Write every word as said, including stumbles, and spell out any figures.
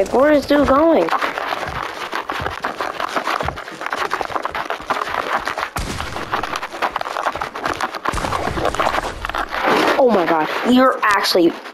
Like, where is dude going? Oh my god, you're actually